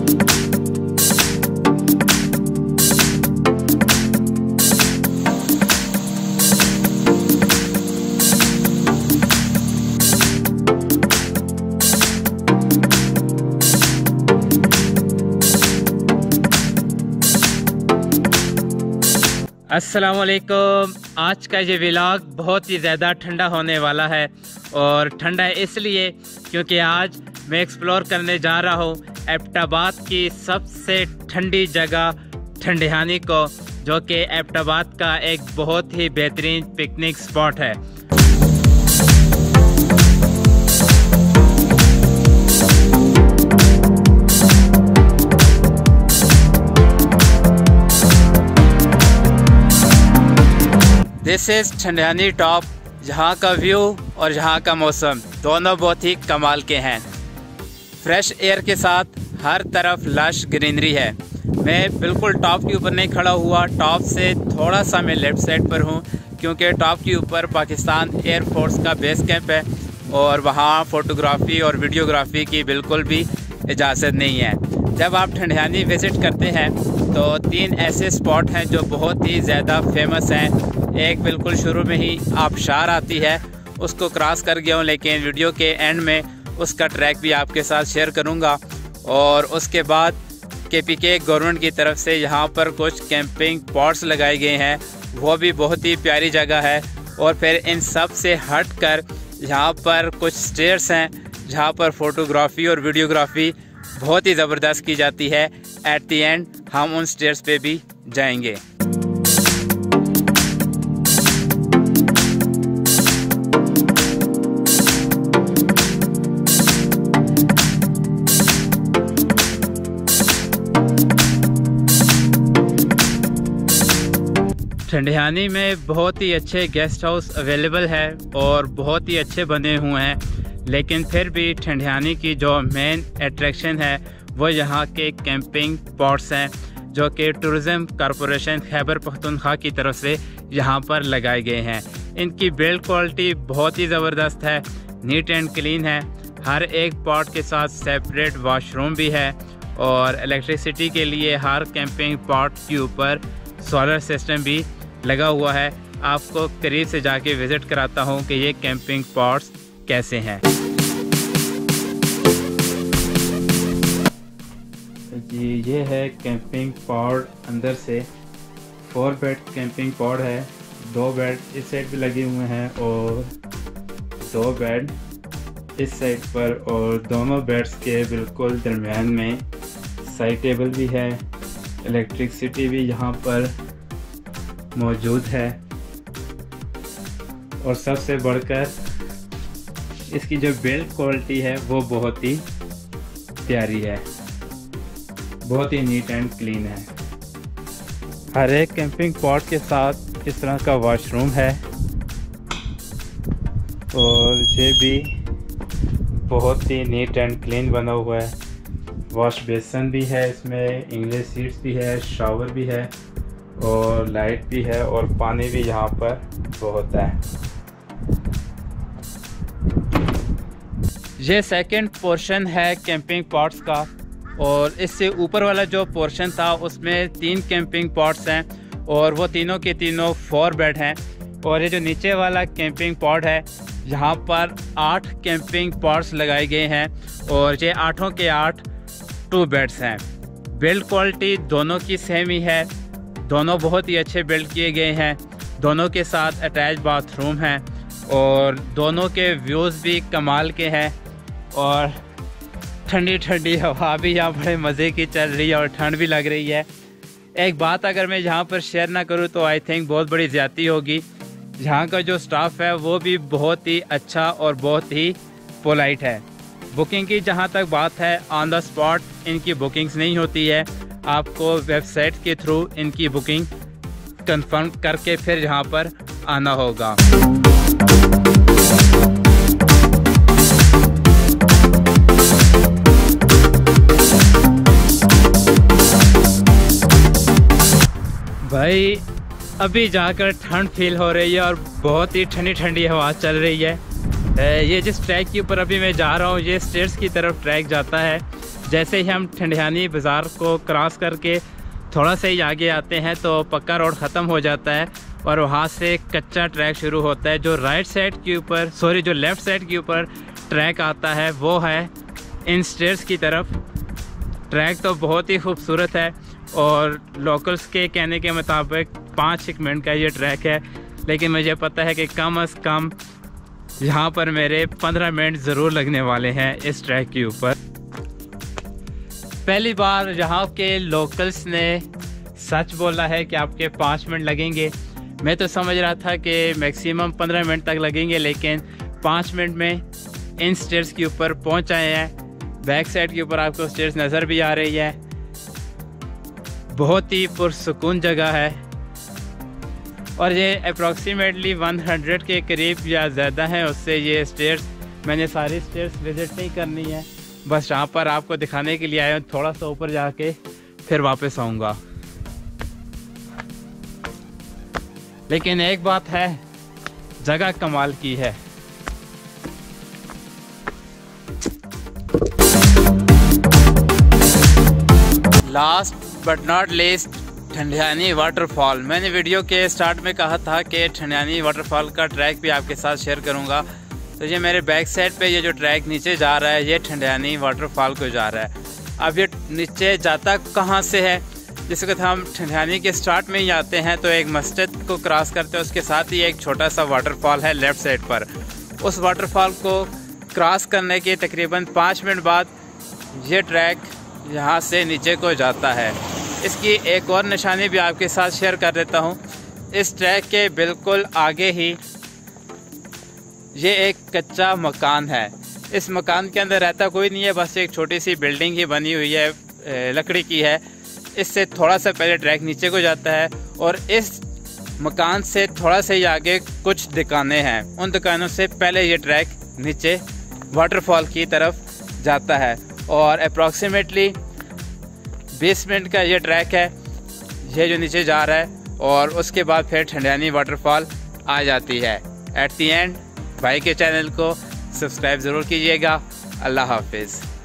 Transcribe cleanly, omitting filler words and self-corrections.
अस्सलामुअलैकुम। आज का ये व्लॉग बहुत ही ज़्यादा ठंडा होने वाला है और ठंडा इसलिए क्योंकि आज मैं एक्सप्लोर करने जा रहा हूँ एबटाबाद की सबसे ठंडी जगह ठंडियानी को, जो कि एबटाबाद का एक बहुत ही बेहतरीन पिकनिक स्पॉट है। This is Thandiani top. यहाँ का व्यू और यहाँ का मौसम दोनों बहुत ही कमाल के हैं। फ्रेश एयर के साथ हर तरफ लश ग्रीनरी है। मैं बिल्कुल टॉप के ऊपर नहीं खड़ा हुआ, टॉप से थोड़ा सा मैं लेफ्ट साइड पर हूँ, क्योंकि टॉप के ऊपर पाकिस्तान एयर फोर्स का बेस कैंप है और वहाँ फ़ोटोग्राफ़ी और वीडियोग्राफी की बिल्कुल भी इजाज़त नहीं है। जब आप ठंडियानी विज़िट करते हैं तो 3 ऐसे स्पॉट हैं जो बहुत ही ज़्यादा फेमस हैं। एक बिल्कुल शुरू में ही आबशार आती है, उसको क्रॉस कर गया हूँ, लेकिन वीडियो के एंड में उसका ट्रैक भी आपके साथ शेयर करूँगा। और उसके बाद KPK गवर्नमेंट की तरफ से यहाँ पर कुछ कैंपिंग पॉट्स लगाए गए हैं, वो भी बहुत ही प्यारी जगह है। और फिर इन सब से हट कर यहाँ पर कुछ स्टेयर्स हैं जहाँ पर फ़ोटोग्राफ़ी और वीडियोग्राफी बहुत ही ज़बरदस्त की जाती है। एट द एंड हम उन स्टेयर्स पे भी जाएंगे। ठंडियानी में बहुत ही अच्छे गेस्ट हाउस अवेलेबल है और बहुत ही अच्छे बने हुए हैं, लेकिन फिर भी ठंडियानी की जो मेन अट्रैक्शन है वो यहाँ के कैंपिंग पॉट्स हैं, जो कि टूरिज़म कॉरपोरेशन खैबर पख्तूनख्वा की तरफ से यहाँ पर लगाए गए हैं। इनकी बिल्ड क्वालिटी बहुत ही ज़बरदस्त है, नीट एंड क्लीन है। हर एक पॉट के साथ सेपरेट वॉशरूम भी है और इलेक्ट्रिसिटी के लिए हर कैंपिंग पॉट के ऊपर सोलर सिस्टम भी लगा हुआ है। आपको करीब से जाके विज़िट कराता हूँ कि ये कैंपिंग पॉट्स कैसे हैं। जी, ये है कैंपिंग पॉट। अंदर से 4 बेड कैंपिंग पॉट है। 2 बेड इस साइड पे लगे हुए हैं और 2 बेड इस साइड पर, और दोनों बेड्स के बिल्कुल दरमियान में साइड टेबल भी है। इलेक्ट्रिसिटी भी यहाँ पर मौजूद है और सबसे बढ़कर इसकी जो बिल्ड क्वालिटी है वो बहुत ही प्यारी है, बहुत ही नीट एंड क्लीन है। हर एक कैंपिंग पॉट के साथ इस तरह का वॉशरूम है और ये भी बहुत ही नीट एंड क्लीन बना हुआ है। वॉश बेसन भी है, इसमें इंग्लिश सीट्स भी है, शावर भी है और लाइट भी है और पानी भी यहाँ पर बहुत है। ये सेकंड पोर्शन है कैंपिंग पॉट्स का और इससे ऊपर वाला जो पोर्शन था उसमें 3 कैंपिंग पॉट्स हैं और वो तीनों के तीनों 4 बेड हैं। और ये जो नीचे वाला कैंपिंग पॉट है यहाँ पर 8 कैंपिंग पॉट्स लगाए गए हैं और ये 8 के 8 2 बेड्स हैं। बिल्ड क्वालिटी दोनों की सेम ही है, दोनों बहुत ही अच्छे बिल्ड किए गए हैं। दोनों के साथ अटैच बाथरूम है और दोनों के व्यूज़ भी कमाल के हैं और ठंडी ठंडी हवा भी यहाँ बड़े मज़े की चल रही है और ठंड भी लग रही है। एक बात अगर मैं यहाँ पर शेयर ना करूँ तो आई थिंक बहुत बड़ी ज़्यादती होगी। यहाँ का जो स्टाफ है वो भी बहुत ही अच्छा और बहुत ही पोलाइट है। बुकिंग की जहाँ तक बात है, ऑन द स्पॉट इनकी बुकिंग्स नहीं होती है, आपको वेबसाइट के थ्रू इनकी बुकिंग कंफर्म करके फिर यहाँ पर आना होगा। भाई अभी जाकर ठंड फील हो रही है और बहुत ही ठंडी ठंडी हवा चल रही है। ये जिस ट्रैक के ऊपर अभी मैं जा रहा हूँ ये स्टेयर्स की तरफ ट्रैक जाता है जैसे ही हम ठंडियानी बाज़ार को क्रॉस करके थोड़ा सा ही आगे आते हैं तो पक्का रोड ख़त्म हो जाता है और वहाँ से कच्चा ट्रैक शुरू होता है। जो राइट साइड के ऊपर जो लेफ़्ट साइड के ऊपर ट्रैक आता है वो है इन स्टेयर्स की तरफ। ट्रैक तो बहुत ही खूबसूरत है और लोकल्स के कहने के मुताबिक 5-6 मिनट का ये ट्रैक है, लेकिन मुझे पता है कि कम अज़ कम यहाँ पर मेरे 15 मिनट ज़रूर लगने वाले हैं इस ट्रैक के ऊपर। पहली बार यहाँ के लोकल्स ने सच बोला है कि आपके 5 मिनट लगेंगे। मैं तो समझ रहा था कि मैक्सिमम 15 मिनट तक लगेंगे, लेकिन 5 मिनट में इन स्टेयर्स के ऊपर पहुँच आए हैं। बैक साइड के ऊपर आपको स्टेयर्स नज़र भी आ रही है। बहुत ही पुरसुकून जगह है और ये अप्रॉक्सीमेटली 100 के करीब या ज़्यादा है उससे ये स्टेयर्स। मैंने सारी स्टेयर्स विज़िट नहीं करनी है, बस यहाँ पर आपको दिखाने के लिए आया हूँ। थोड़ा सा ऊपर जाके फिर वापस आऊँगा। लेकिन एक बात है, जगह कमाल की है। Last but not least, Thandiani waterfall. मैंने वीडियो के स्टार्ट में कहा था कि ठंडियानी वाटरफॉल का ट्रैक भी आपके साथ शेयर करूंगा। तो ये मेरे बैक साइड पे ये जो ट्रैक नीचे जा रहा है ये ठंडियानी वाटरफॉल को जा रहा है। अब ये नीचे जाता कहाँ से है? जिस वक्त हम ठंडियानी के स्टार्ट में ही आते हैं तो एक मस्जिद को क्रॉस करते हैं, उसके साथ ही एक छोटा सा वाटरफॉल है लेफ़्ट साइड पर। उस वाटरफॉल को क्रॉस करने के तकरीबन 5 मिनट बाद ये ट्रैक यहाँ से नीचे को जाता है। इसकी एक और निशानी भी आपके साथ शेयर कर देता हूँ। इस ट्रैक के बिल्कुल आगे ही ये एक कच्चा मकान है। इस मकान के अंदर रहता कोई नहीं है, बस एक छोटी सी बिल्डिंग ही बनी हुई है, लकड़ी की है। इससे थोड़ा सा पहले ट्रैक नीचे को जाता है और इस मकान से थोड़ा सा ही आगे कुछ दुकानें हैं। उन दुकानों से पहले ये ट्रैक नीचे वाटरफॉल की तरफ जाता है और अप्रॉक्सीमेटली 20 मिनट का ये ट्रैक है, ये जो नीचे जा रहा है। और उसके बाद फिर ठंडियानी वाटरफॉल आ जाती है। एट दी एंड भाई के चैनल को सब्सक्राइब ज़रूर कीजिएगा। अल्लाह हाफिज़।